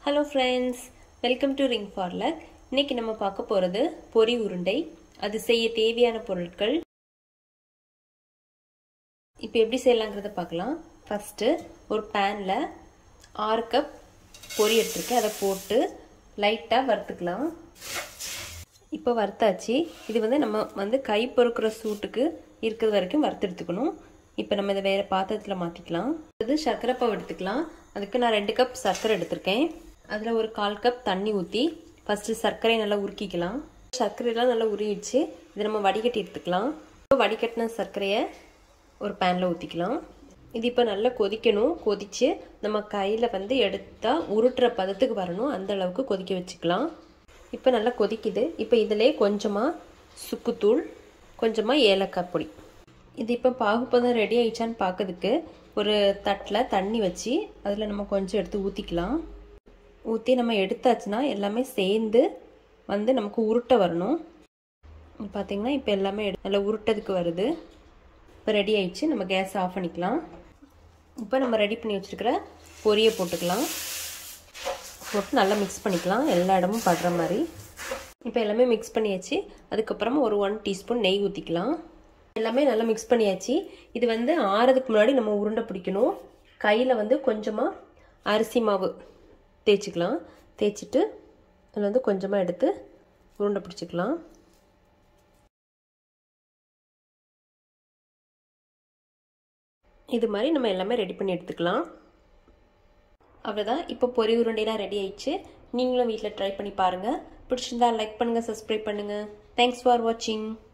Hello friends, welcome to Ring for Luck. இன்னைக்கு நம்ம பார்க்க போறது பொரி உருண்டை. அது செய்ய தேவையான பொருட்கள். இப்போ எப்படி செய்யலாம்ங்கறத பார்க்கலாம். ஃபர்ஸ்ட் ஒரு panல 6 கப் பொரி எடுத்துர்க்கேன். அத போட்டு லைட்டா வறுத்துக்கலாம். இப்போ வறுத்தாச்சு. இது நம்ம கை பொறுக்குற சூட்டுக்கு இருக்கிற வரைக்கும் வறுத்து எடுத்துக்கணும். இப்போ நம்ம இத வேற பாத்திரத்துல மாத்திக்கலாம். இது சர்க்கரை பாவு எடுத்துக்கலாம். அதுக்கு நான் 2 கப் சர்க்கரை எடுத்துர்க்கேன். அதுல ஒரு 1/4 கப் தண்ணி ஊத்தி ஃபர்ஸ்ட் சர்க்கரை நல்லா உருக்கிக்கலாம். சர்க்கரை எல்லாம் நல்லா உருகிடுச்சு. இத நம்ம வடிகட்டி எடுத்துக்கலாம். இப்போ வடிகட்டின சர்க்கரையை ஒரு panல ஊத்திக்கலாம். இது இப்போ நல்லா கொதிக்கணும். கொதிச்சு நம்ம கையில எடுத்தா உருட்டுற பதத்துக்கு வரணும். அந்த அளவுக்கு கொதிக்க வச்சுக்கலாம். இப்போ நல்லா கொதிக்குது. இப்போ இதிலே கொஞ்சமா சுக்குத்தூள், கொஞ்சமா ஏலக்காய் பொடி. இது இப்போ பாகுபதம் ரெடி ஆயிடுச்சான்னு பார்க்கிறதுக்கு ஒரு தட்டுல தண்ணி வச்சு அதுல நம்ம கொஞ்சம் எடுத்து ஊத்திக்கலாம். ஊத்தி நம்ம எடுத்தாச்சுனா எல்லாமே சேர்ந்து நமக்கு உருட்ட வரணும். பாத்தீங்கன்னா இப்போ எல்லாமே நல்லா உருட்டதுக்கு வருது. இப்போ ரெடி ஆயிடுச்சு. நம்ம கேஸ் ஆஃப் பண்ணிக்கலாம். இப்போ நம்ம ரெடி பண்ணி வச்சிருக்கிற பொரியை போட்டுக்கலாம். போட்டு நல்லா மிக்ஸ் பண்ணிக்கலாம். எல்லா இடமும் படுற மாதிரி. இப்போ எல்லாமே மிக்ஸ் பண்ணியாச்சு. அதுக்கப்புறமா ஒரு 1 டீஸ்பூன் நெய் ஊத்திக்கலாம். எல்லாமே நல்லா மிக்ஸ் பண்ணியாச்சு. இது ஆறதுக்கு முன்னாடி நம்ம உருண்டை பிடிக்கணும். கையில கொஞ்சமா அரிசி மாவு தேய்ச்சிக்கலாம். தேய்ச்சிட்டு அதில் கொஞ்சமா எடுத்து உருண்டை பிடிச்சிக்கலாம். இது மாதிரி நம்ம எல்லாமே ரெடி பண்ணி எடுத்துக்கலாம். அவ்வளோதான். இப்போ பொரி உருண்டைலாம் ரெடி ஆயிடுச்சு. நீங்களும் வீட்டில் ட்ரை பண்ணி பாருங்க. பிடிச்சிருந்தா லைக் பண்ணுங்க, சப்ஸ்கிரைப் பண்ணுங்க. தேங்க்ஸ் ஃபார் வாட்சிங்.